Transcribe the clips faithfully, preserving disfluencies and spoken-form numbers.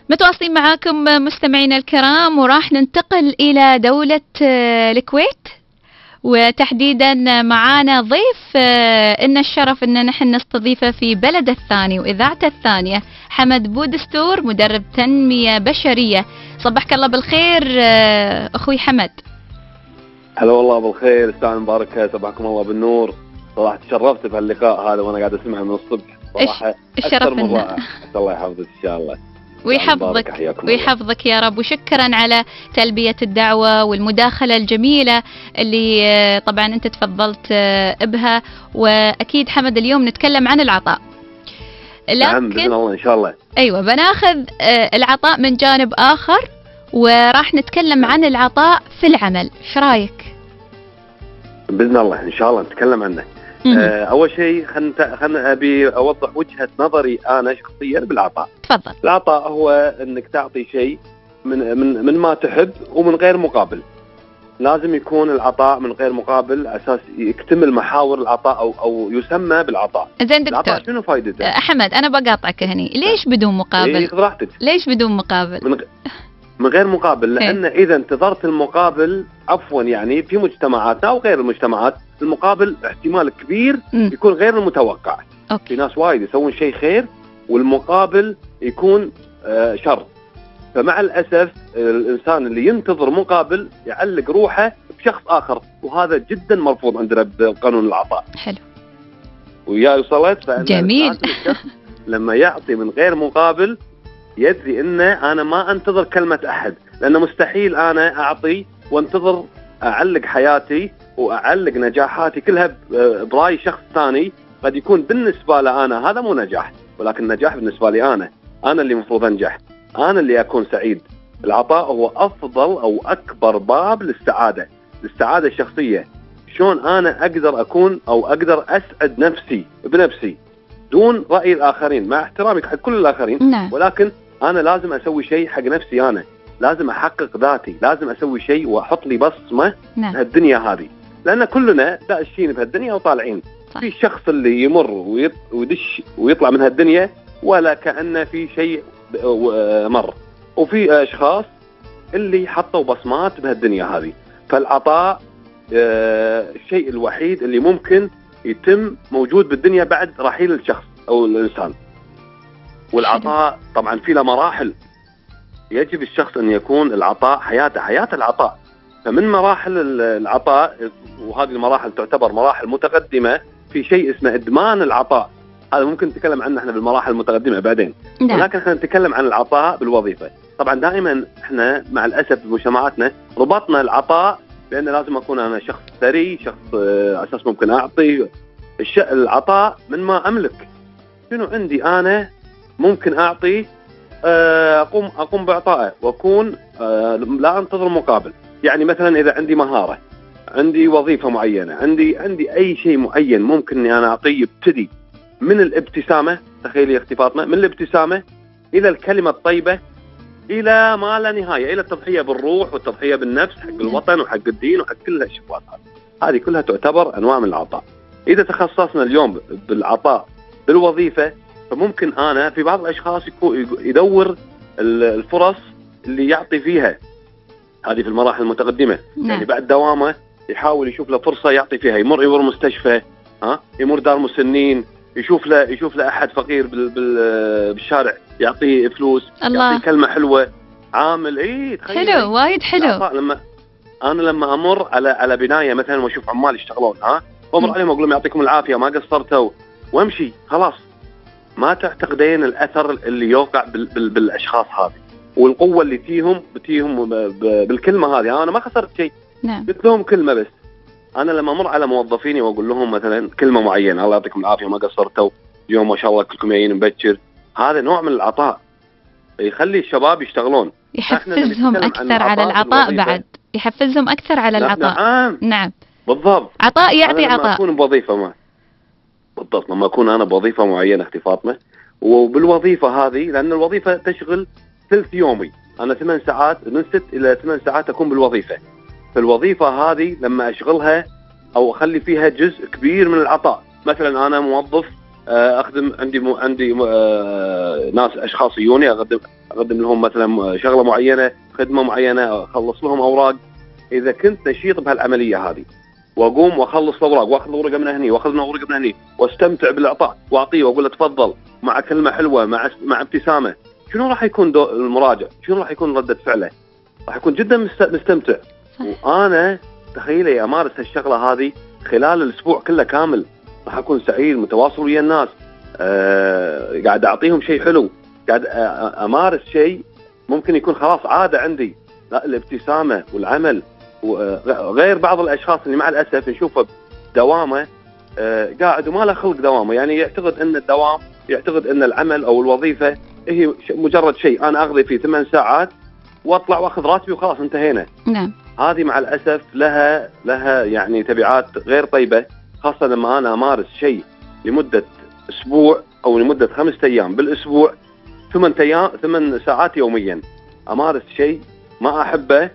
متواصلين معاكم مستمعينا الكرام، وراح ننتقل إلى دولة الكويت، وتحديدا معانا ضيف إن الشرف إن نحن نستضيفه في بلده الثاني وإذاعته الثانية، حمد بودستور، مدرب تنمية بشرية. صبحك الله بالخير أخوي حمد. هلا والله بالخير، الساعة مباركة، صباحكم الله بالنور. صراحة تشرفت بهاللقاء هذا وأنا قاعد أسمع من الصبح، صراحة الشرف لنا. الله يحفظك إن شاء الله ويحفظك ويحفظك يا رب، وشكرا على تلبية الدعوة والمداخلة الجميلة اللي طبعا أنت تفضلت بها. وأكيد حمد اليوم نتكلم عن العطاء، لكن بإذن الله إن شاء الله أيوة بناخذ العطاء من جانب آخر، وراح نتكلم عن العطاء في العمل. ايش رايك؟ بإذن الله إن شاء الله نتكلم عنه. آه أول شيء خلنا خلنا أبي أوضح وجهة نظري أنا شخصيا بالعطاء. تفضل. العطاء هو إنك تعطي شيء من من من ما تحب ومن غير مقابل. لازم يكون العطاء من غير مقابل أساس يكتمل محاور العطاء أو أو يسمى بالعطاء. زين دكتور، العطاء شنو فائدته؟ أحمد أنا بقاطعك هني، ليش بدون مقابل؟ إيه راحتك. ليش بدون مقابل؟ من, غ... من غير مقابل لأن إذا انتظرت المقابل، عفوا يعني في مجتمعاتنا أو غير المجتمعات، المقابل احتمال كبير م. يكون غير المتوقع. أوكي. في ناس وايد يسوون شيء خير والمقابل يكون آه شر، فمع الأسف الإنسان اللي ينتظر مقابل يعلق روحه بشخص آخر، وهذا جدا مرفوض عندنا بقانون العطاء. حلو. ويا وصلت. جميل. لما يعطي من غير مقابل يدري إنه أنا ما أنتظر كلمة أحد، لأنه مستحيل أنا أعطي وانتظر أعلق حياتي وأعلق نجاحاتي كلها برأي شخص ثاني. قد يكون بالنسبة له أنا هذا مو نجاح، ولكن نجاح بالنسبة لي أنا أنا اللي مفروض أنجح، أنا اللي أكون سعيد. العطاء هو أفضل أو أكبر باب للسعادة، للسعادة الشخصية. شلون أنا أقدر أكون أو أقدر أسعد نفسي بنفسي دون رأي الآخرين، مع احترامي حق كل الآخرين. نعم. ولكن أنا لازم أسوي شيء حق نفسي، أنا لازم أحقق ذاتي، لازم أسوي شيء وأحط لي بصمة. نعم. بهالدنيا هذه، لأن كلنا داشين بهالدنيا وطالعين. صح. في الشخص اللي يمر ويدش ويطلع من هالدنيا ولا كأنه في شيء مر، وفي أشخاص اللي حطوا بصمات بهالدنيا هذه. فالعطاء الشيء الوحيد اللي ممكن يتم موجود بالدنيا بعد رحيل الشخص أو الإنسان. والعطاء طبعا في له مراحل، يجب الشخص أن يكون العطاء حياته، حياة العطاء. فمن مراحل العطاء، وهذه المراحل تعتبر مراحل متقدمة، في شيء اسمه إدمان العطاء. هذا ممكن نتكلم عنه احنا بالمراحل المتقدمة بعدين. نعم. ولكن خلينا نتكلم عن العطاء بالوظيفة. طبعا دائما احنا مع الأسف بمجتمعاتنا ربطنا العطاء بأن لازم أكون أنا شخص ثري، شخص أساس ممكن أعطي. العطاء من ما أملك، شنو عندي أنا ممكن أعطي، أقوم أقوم بعطائه وأكون لا أنتظر مقابل. يعني مثلا إذا عندي مهارة، عندي وظيفة معينة، عندي عندي أي شيء معين ممكن إني أنا أعطيه. يبتدي من الابتسامة، تخيلي أختي فاطمة، من الابتسامة إلى الكلمة الطيبة، إلى ما لا نهاية، إلى التضحية بالروح والتضحية بالنفس حق الوطن وحق الدين وحق كل هالشغلات هذه. هذه كلها تعتبر أنواع من العطاء. إذا تخصصنا اليوم بالعطاء بالوظيفة، فممكن أنا في بعض الأشخاص يدور الفرص اللي يعطي فيها، هذه في المراحل المتقدمة. نعم. يعني بعد دوامه يحاول يشوف له فرصة يعطي فيها، يمر يمر مستشفى، ها، يمر دار مسنين، يشوف له يشوف له أحد فقير بال بال بالشارع يعطيه فلوس، الله. يعطيه كلمة حلوة، عامل إيه تخيل. حلو، وايد حلو. لما أنا لما أمر على على بناية مثلا وأشوف عمال يشتغلون، ها، وأمر عليهم أقول لهم يعطيكم العافية ما قصرتوا، وأمشي خلاص. ما تعتقدين الأثر اللي يوقع بال بال بالأشخاص هذه، والقوة اللي فيهم بتيهم بالكلمة هذه. أنا ما خسرت شيء. نعم. قلت لهم كلمة بس. أنا لما أمر على موظفيني وأقول لهم مثلا كلمة معينة، الله يعطيكم العافية ما قصرتوا، اليوم ما شاء الله كلكم جايين مبكر، هذا نوع من العطاء يخلي الشباب يشتغلون، يحفزهم أكثر على العطاء. بعد يحفزهم أكثر على العطاء. نعم. نعم بالضبط. عطاء يعطي أنا لما عطاء. أكون بوظيفة ما بالضبط لما أكون أنا بوظيفة معينة أختي فاطمة، وبالوظيفة هذه لأن الوظيفة تشغل ثلث يومي، أنا ثمان ساعات من ست إلى ثمان ساعات أكون بالوظيفة. فالوظيفة هذه لما أشغلها أو أخلي فيها جزء كبير من العطاء. مثلا أنا موظف أخدم، عندي مو عندي ناس أشخاص يجوني أقدم اقدم لهم مثلا شغله معينه، خدمه معينه، اخلص لهم اوراق. اذا كنت نشيط بهالعمليه هذه واقوم واخلص الاوراق واخذ ورقه من هني واخذ ورقه من هني واستمتع بالاعطاء واعطيه واقول له تفضل مع كلمه حلوه مع مع ابتسامه، شنو راح يكون المراجع؟ شنو راح يكون رده فعله؟ راح يكون جدا مستمتع. وانا تخيلي امارس هالشغله هذه خلال الاسبوع كله كامل، راح اكون سعيد متواصل ويا الناس، أه قاعد اعطيهم شيء حلو، قاعد امارس شيء ممكن يكون خلاص عاده عندي. لا، الابتسامه والعمل، وغير بعض الاشخاص اللي مع الاسف نشوفه بدوامه أه قاعد وما له خلق دوامه، يعني يعتقد ان الدوام، يعتقد ان العمل او الوظيفه هي مجرد شيء انا اقضي فيه ثمان ساعات واطلع واخذ راتبي وخلاص انتهينا. نعم. هذه مع الاسف لها لها يعني تبعات غير طيبه، خاصه لما انا امارس شيء لمده اسبوع او لمده خمسة ايام بالاسبوع، ثمان ايام ثمان ساعات يوميا امارس شيء ما احبه،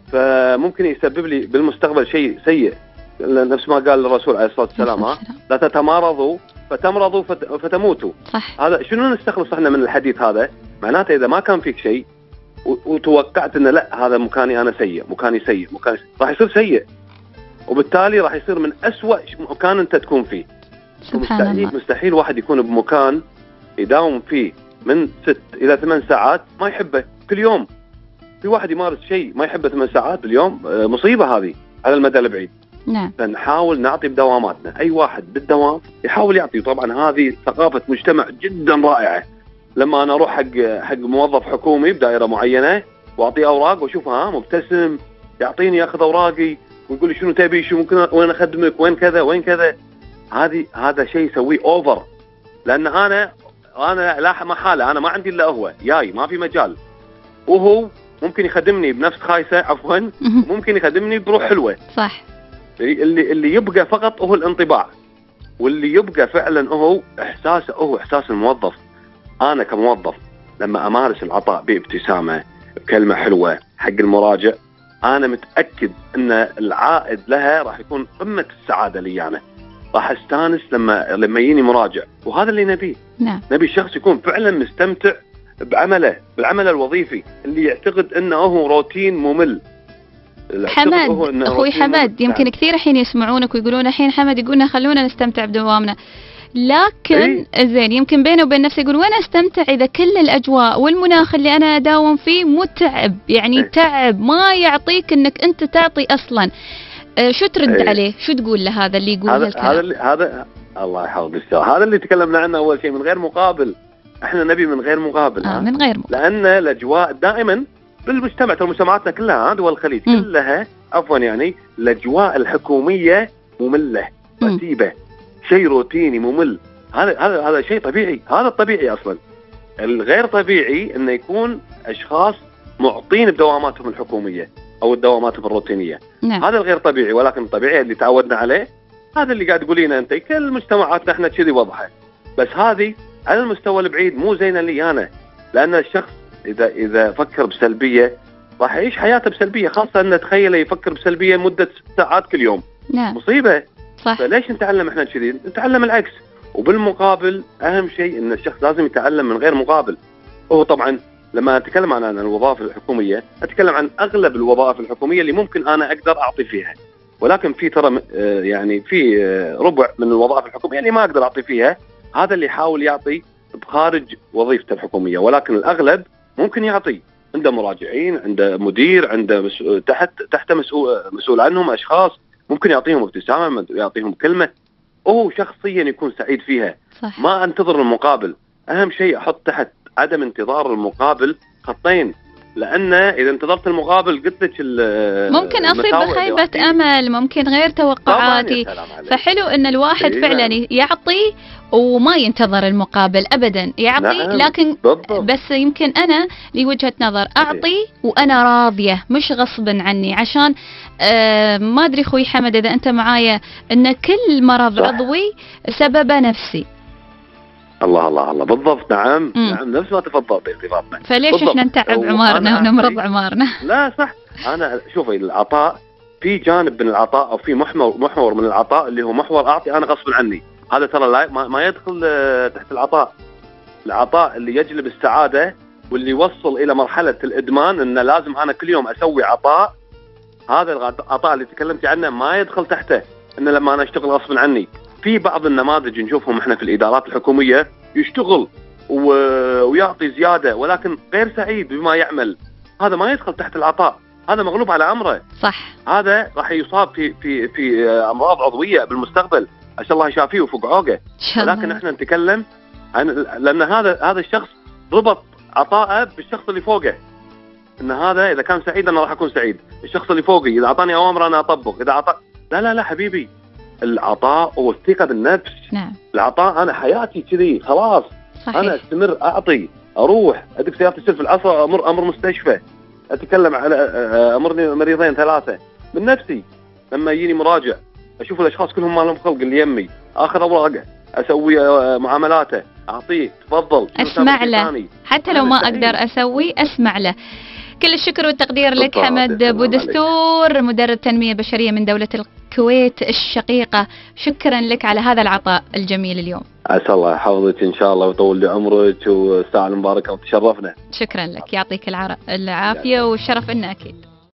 فممكن يسبب لي بالمستقبل شيء سيء، نفس ما قال الرسول عليه الصلاه والسلام: ها لا تتمارضوا فتمرضوا فتموتوا. صح. هذا شنو نستخلص احنا من الحديث هذا؟ معناته اذا ما كان فيك شيء وتوقعت ان لا هذا مكاني انا سيء، مكاني سيء، مكاني سيء، راح يصير سيء، وبالتالي راح يصير من أسوأ مكان انت تكون فيه. سبحان مستحيل الله. مستحيل واحد يكون بمكان يداوم فيه من ست الى ثمان ساعات ما يحبه كل يوم. في واحد يمارس شيء ما يحبه ثمان ساعات باليوم، مصيبه هذه على المدى البعيد. نعم. فنحاول نعطي بدواماتنا، اي واحد بالدوام يحاول يعطي. طبعا هذه ثقافه مجتمع جدا رائعه. لما انا اروح حق حق موظف حكومي بدائره معينه واعطيه اوراق واشوفه ها مبتسم يعطيني ياخذ اوراقي ويقول لي شنو تبي، شو ممكن وين اخدمك، وين كذا وين كذا، هذه هذا شيء يسويه اوفر. لان انا انا لا محاله انا ما عندي الا هو جاي، ما في مجال. وهو ممكن يخدمني بنفس خايسه عفوا، ممكن يخدمني بروح حلوه. صح. اللي اللي يبقى فقط هو الانطباع، واللي يبقى فعلا هو احساسه، هو احساس الموظف. انا كموظف لما امارس العطاء بابتسامه بكلمه حلوه حق المراجع، انا متاكد ان العائد لها راح يكون قمه السعاده لي. انا راح استانس لما لما يجيني مراجع، وهذا اللي نبيه. نعم. نبي شخص يكون فعلا مستمتع بعمله، بالعمل الوظيفي، اللي يعتقد انه هو روتين ممل. حمد اخوي حمد، يمكن كثير الحين يسمعونك ويقولون الحين حمد يقولنا خلونا نستمتع بدوامنا، لكن إيه؟ زين يمكن بينه وبين نفسه يقول وين استمتع اذا كل الاجواء والمناخ اللي انا اداوم فيه متعب، يعني إيه؟ تعب ما يعطيك انك انت تعطي اصلا. آه شو ترد إيه؟ عليه؟ شو تقول له هذا اللي يقول هذا هذا اللي هذا الله يحفظك، هذا اللي تكلمنا عنه اول شيء، من غير مقابل. احنا نبي من غير مقابل. آه من غير مقابل. لان الاجواء دائما بالمجتمع، ترى مجتمعاتنا كلها دول الخليج كلها عفوا يعني الاجواء الحكوميه ممله رتيبه، شيء روتيني ممل. هذا هذا هذا شيء طبيعي، هذا الطبيعي اصلا. الغير طبيعي انه يكون اشخاص معطين بدواماتهم الحكوميه او الدوامات الروتينيه. نعم. هذا الغير طبيعي، ولكن الطبيعي اللي تعودنا عليه هذا اللي قاعد تقولينه انت. كل مجتمعاتنا احنا كذي وضعها، بس هذه على المستوى البعيد مو زينه لي انا. لان الشخص اذا اذا فكر بسلبيه راح يعيش حياته بسلبيه، خاصه انه تخيل يفكر بسلبيه مده ست ساعات كل يوم. نعم. مصيبه. صح. فليش نتعلم احنا كذي؟ نتعلم العكس. وبالمقابل اهم شيء ان الشخص لازم يتعلم من غير مقابل. هو طبعا لما اتكلم عن الوظائف الحكوميه اتكلم عن اغلب الوظائف الحكوميه اللي ممكن انا اقدر اعطي فيها، ولكن في ترى يعني في ربع من الوظائف الحكوميه اللي ما اقدر اعطي فيها. هذا اللي يحاول يعطي بخارج وظيفته الحكوميه، ولكن الاغلب ممكن يعطي. عنده مراجعين، عنده مدير، عنده مسؤول تحت تحت مسؤول مسؤول عنهم اشخاص، ممكن يعطيهم ابتسامه، يعطيهم كلمه، هو شخصيا يكون سعيد فيها. صح. ما انتظر المقابل. اهم شيء احط تحت عدم انتظار المقابل خطين، لان اذا انتظرت المقابل قلت لك ممكن اصيب بخيبه امل، ممكن غير توقعاتي. فحلو ان الواحد إيه فعلا يعطي وما ينتظر المقابل ابدا، يعطي. نعم. لكن بالضبط. بس يمكن انا لي وجهه نظر اعطي وانا راضيه مش غصبا عني، عشان آه ما ادري اخوي حمد اذا انت معايا ان كل مرض صح. عضوي سببه نفسي. الله الله الله بالضبط. نعم. مم. نعم نفس ما تفضلت انضباطنا. فليش بالضبط. احنا نتعب عمارنا ونمرض عمارنا؟ لا صح. انا شوفي العطاء في جانب من العطاء او في محور محور من العطاء اللي هو محور اعطي انا غصب عني. هذا ترى لا ما, ما يدخل تحت العطاء. العطاء اللي يجلب السعاده واللي يوصل الى مرحله الادمان انه لازم انا كل يوم اسوي عطاء. هذا العطاء اللي تكلمتي عنه ما يدخل تحته انه لما انا اشتغل غصبا عني. في بعض النماذج نشوفهم احنا في الادارات الحكوميه يشتغل و... ويعطي زياده ولكن غير سعيد بما يعمل. هذا ما يدخل تحت العطاء، هذا مغلوب على امره. صح. هذا راح يصاب في في في امراض عضويه بالمستقبل، عسى الله يشافيه ويفك عوقه. ولكن احنا نتكلم عن لان هذا هذا الشخص ربط عطاءه بالشخص اللي فوقه، ان هذا اذا كان سعيد انا راح اكون سعيد، الشخص اللي فوقي اذا اعطاني اوامر انا اطبق، اذا اعطى لا لا لا حبيبي، العطاء والثقه بالنفس. نعم. العطاء انا حياتي كذي خلاص. صحيح. انا استمر اعطي، اروح ادق سيارتي تصير في العصر، امر امر مستشفى، اتكلم على امرني مريضين ثلاثه من نفسي. لما يجيني مراجع اشوف الاشخاص كلهم ما لهم خلق اللي يمي، اخذ اوراقه، اسوي معاملاته، اعطيه تفضل، اسمع له حتى لو ما اقدر اسوي اسمع له. كل الشكر والتقدير لك حمد بودستور، مدرب تنميه بشريه من دوله الكويت الشقيقه. شكرا لك على هذا العطاء الجميل اليوم. عسى الله يحفظك ان شاء الله ويطول لي عمرك والساعه المباركه وتشرفنا. شكرا لك، يعطيك العافيه والشرف لنا اكيد.